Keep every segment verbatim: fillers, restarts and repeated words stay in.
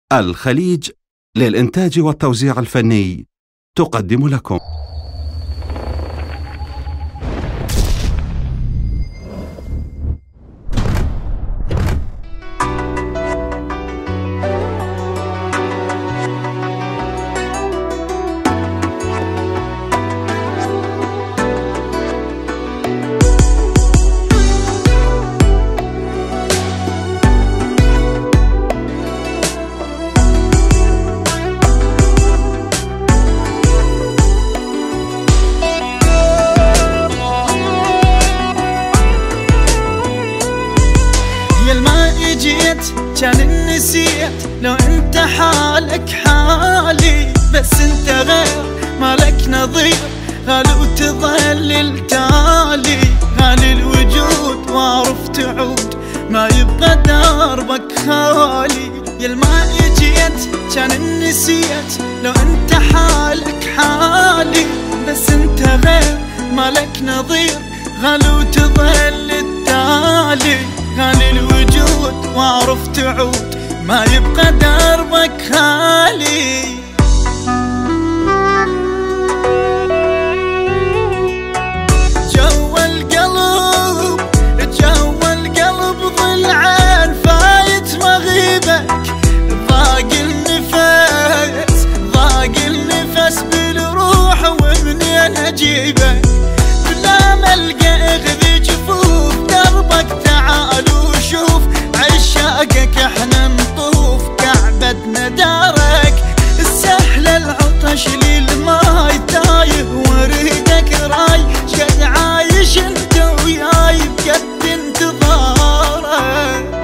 الخليج للإنتاج والتوزيع الفني تقدم لكم. كان نسيت لو انت حالك حالي، بس انت غير مالك نظير، غالي وتظل تالي، غالي الوجود واعرف تعود، ما يبقى دربك خالي. يالما جيت كان نسيت لو انت حالك حالي، بس انت غير مالك نظير، غالي وتظل التالي، غالي الوجود واعرف تعود، ما يبقى دربك خالي. جوا القلب جوا القلب ظل عين فايت مغيبك، ضاق النفس ضاق النفس بالروح ومنين اجيبك، بلا ما القى اخذ جفوف دربك تعال وشوف، عشاقك احنا نطوف كعبتنا دارك، السهل العطش للماي تايه وريدك راي، شد عايش انت وياي بقد انتظارك.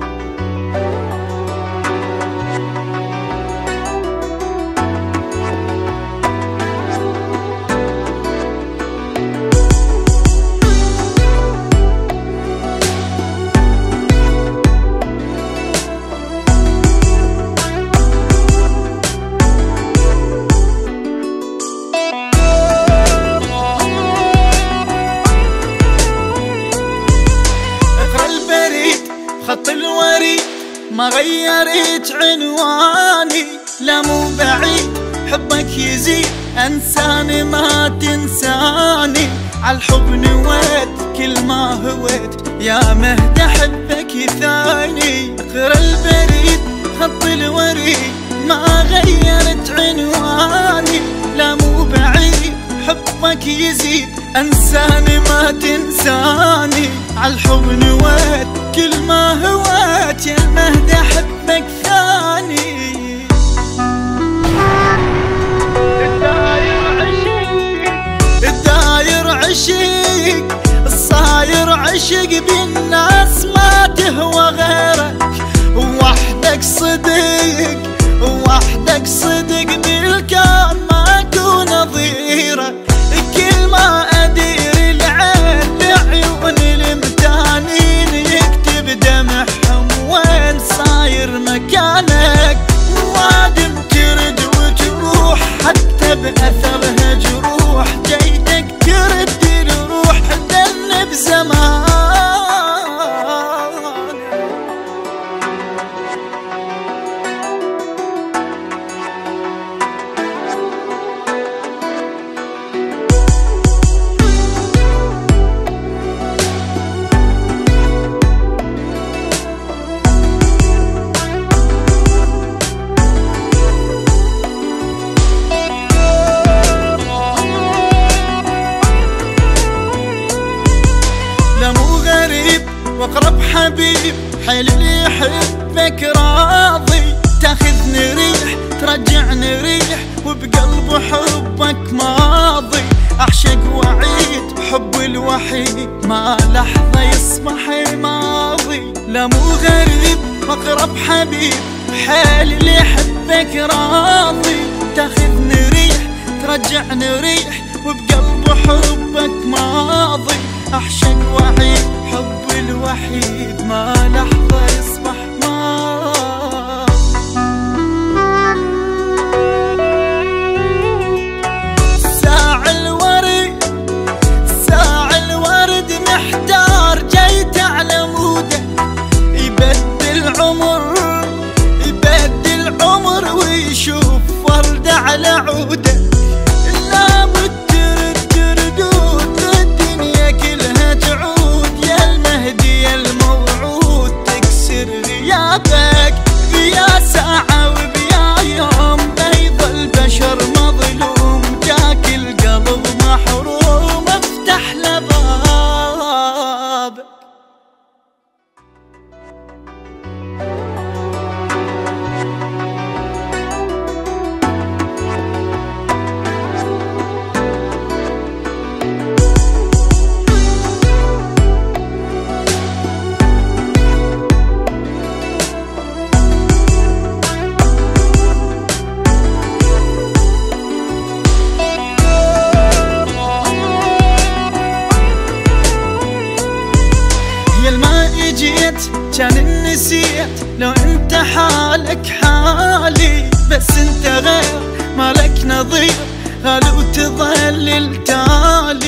خط الوريد ما غيرت عنواني، لا مو بعيد حبك يزيد، انساني ما تنساني، عالحب نويت كل ما هويت، يا مهد احبك ثاني. اقرا البريد خط الوريد ما غيرت عنواني، لا مو بعيد حبك يزيد، انساني ما تنساني، عالحب نويت كل ما هويت، يا مهد احبك ثاني. الداير عشيق الداير عشيق الصاير عشق بالناس ما تهوى غيرك، وحدك صدق وحدك صدق بالكون ماكو نظيرك، كل ما ادير العين لعيون المتانين يكتب دمعهم وين صاير مكانك، وادم ترد وتروح حتى باثرها جروح، جيتك ترد الروح دن بزمان. واقرب حبيب حيل اللي يحبك راضي، تاخذني ريح ترجعني ريح، وبقلب حبك ماضي، اعشق وعيد حب الوحيد، ما لحظة يصبح ماضي. لا مو غريب واقرب حبيب حيل اللي يحبك راضي، تاخذني ريح ترجعني ريح، وبقلب حبك ماضي، اعشق وعيد حب الوحيد، ما لحظة يصبح ماضي. ساع الورد ساع الورد محتار جيت على مودك، يبدل عمر يبدل تضيع غالي وتظلل تالي.